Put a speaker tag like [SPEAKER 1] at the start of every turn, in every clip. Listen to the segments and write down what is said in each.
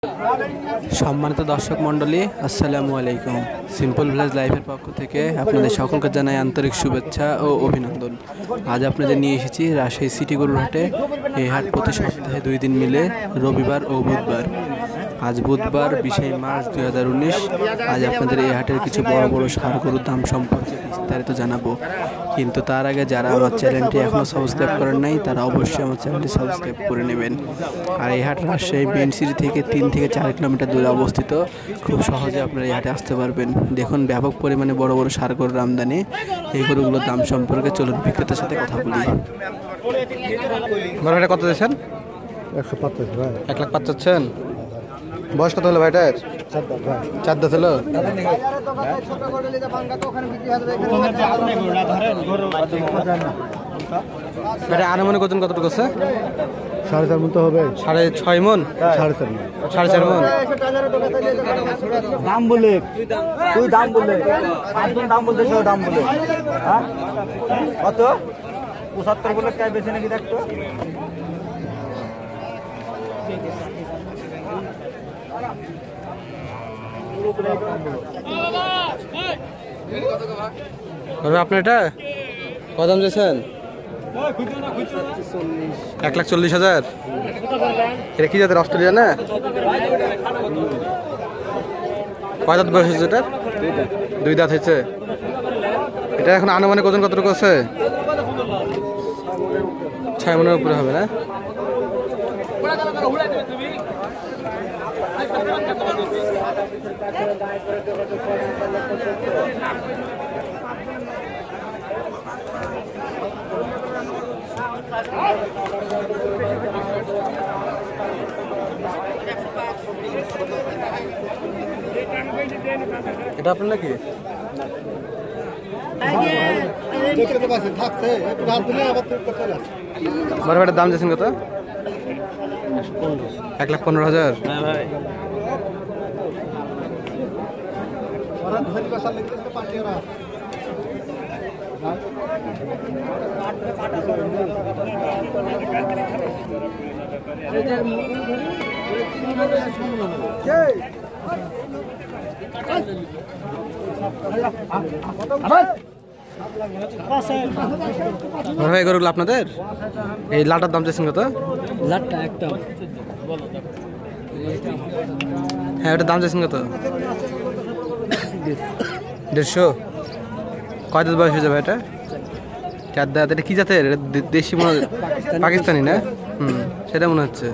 [SPEAKER 1] সম্মানিত দর্শক মণ্ডলী, আসসালামু আলাইকুম। সিম্পল ভিলেজ লাইফের পক্ষ থেকে আপনাদের সকলকে জানাই আন্তরিক শুভেচ্ছা ও অভিনন্দন। আজ আপনাদের নিয়ে এসেছি রাজশাহী সিটি গরুর হাটে। এই হাট প্রতি সপ্তাহে 2 দিন মিলে, রবিবার ও বুধবার। আজ বুধবার 20 মার্চ 2019। আজ আপনাদের এই হাটের কিছু বড় বড় ষাঁড় গরুর দাম সম্পর্কে বিস্তারিত জানাবো। কিন্তু তার আগে যারা আমার চ্যানেলটি এখনও সাবস্ক্রাইব করেন নাই, তারা অবশ্যই আমার চ্যানেলটি সাবস্ক্রাইব করে নেবেন। আর এই হাট রাজশাহী মেইন সিটি থেকে 3 থেকে 4 কিলোমিটার দূরে অবস্থিত। খুব সহজে আপনারা এই হাটে আসতে পারবেন। দেখুন ব্যাপক পরিমাণে বড় বড় ষাঁড় গরুর আমদানি। এই গরুগুলোর দাম সম্পর্কে চলুন বিক্রেতার সাথে কথা বলি।
[SPEAKER 2] ভাইটা কত দিয়েছেন?
[SPEAKER 3] 150 ভাই।
[SPEAKER 2] 1 লাখ 5 চাচ্ছেন। বয়স কত হলো ভাইটার? 4 দাঁত হলো। ভাইটা আনুমানিক ওজন কতটুকু আছে?
[SPEAKER 3] 4.5 মন তো হবে।
[SPEAKER 2] 6.5 মন। 4.5 মন।
[SPEAKER 3] দাম বলে তুই দাম বলে একদম দাম বলতে সব দাম বলে। হ্যাঁ কত? 75 বলে কাই বেশি নাকি দেখতো?
[SPEAKER 2] আপনার এটা কত দাম চাইছেন? 1,40,000। এটা কি জাতের? অস্ট্রেলিয়া না? কয় দাঁত বয়স হয়েছে এটা? 2 দাঁত হয়েছে। এটা এখন আনুমানিক ওজন কতটুকু আছে? 6 মনের উপরে হবে না? এটা আপনার নাকি? বড় ভাইটার দাম দিয়েছেন কত? 1,15,000। ভাই গরুগুলো আপনাদের? এই লাটার দাম চাইছেন কত?
[SPEAKER 1] লাটটা একটা
[SPEAKER 2] হ্যাঁ, ওটার দাম চাইছেন কত? 150। কয় দাঁত বয়স হয়ে যাবে এটা? 4 দাঁত। এটা কি জাতের? এটা দেশি মনে, পাকিস্তানি না? সেটা মনে হচ্ছে।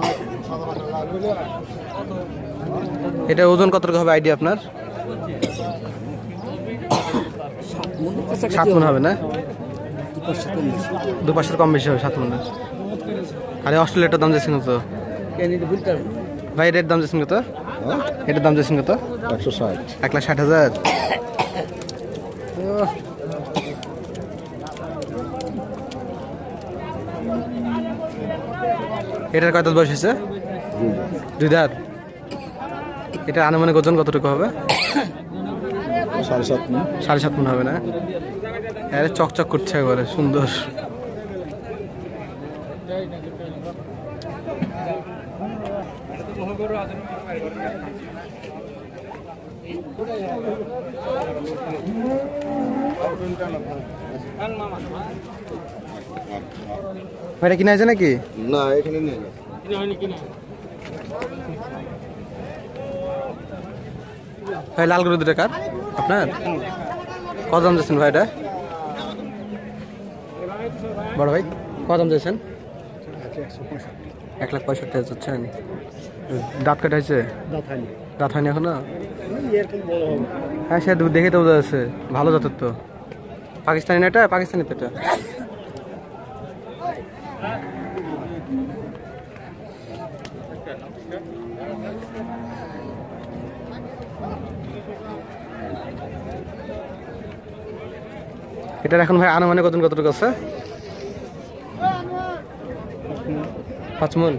[SPEAKER 2] এটা ওজন কতটুকু হবে আইডিয়া আপনার? 7 মন হবে না? 2-5 কম বেশি হবে 7 মনের। আরে অস্ট্রেলিয়াটার দাম যাচ্ছেন কত ভাই? এটার দাম যাচ্ছেন কত? এটার দাম যাচ্ছেন কত?
[SPEAKER 3] 160।
[SPEAKER 2] 1,60,000। এটার কয় দাঁত বয়স হয়েছে? 2 দাঁত। এটা আনুমানিক ওজন কতটুকু হবে?
[SPEAKER 3] 7.5 মন।
[SPEAKER 2] 7.5 মন হবে না? আরে চকচক করছে একবারে সুন্দর। এটা কিনা আছে নাকি?
[SPEAKER 3] না, এখানে নেই।
[SPEAKER 2] ভাই লাল গরু দুটো কার আপনার? কত দাম যাচ্ছেন ভাই এটা? বড় ভাই কত দাম যাচ্ছেন? 1,65,000 যাচ্ছেন। দাঁত কাটা হয়েছে? দাঁত হয়নি এখনো? হ্যাঁ, সে দেখে তো বোঝা যাচ্ছে ভালো জাতের তো। পাকিস্তানি না এটা? পাকিস্তানি তো এটা। এটার এখন ভাই আনুমানিক ওজন কতটুকু আছে? 5 মন।